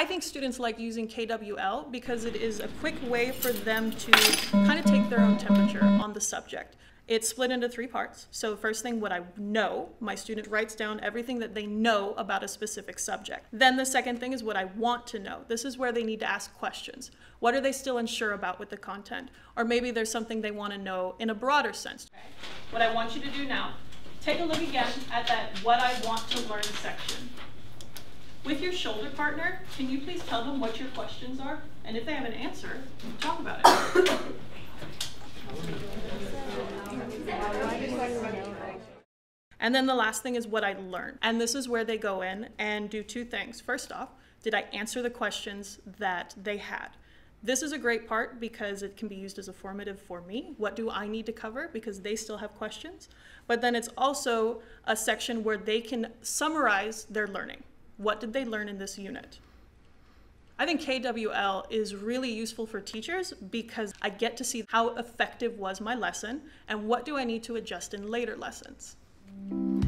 I think students like using KWL because it is a quick way for them to kind of take their own temperature on the subject. It's split into 3 parts. So first thing, what I know, my student writes down everything that they know about a specific subject. Then the second thing is what I want to know. This is where they need to ask questions. What are they still unsure about with the content? Or maybe there's something they want to know in a broader sense. What I want you to do now, take a look again at that what I want to learn section. With your shoulder partner, can you please tell them what your questions are? And if they have an answer, talk about it. And then the last thing is what I learned. And this is where they go in and do 2 things. First off, did I answer the questions that they had? This is a great part because it can be used as a formative for me. What do I need to cover? Because they still have questions. But then it's also a section where they can summarize their learning. What did they learn in this unit? I think KWL is really useful for teachers because I get to see how effective was my lesson and what do I need to adjust in later lessons.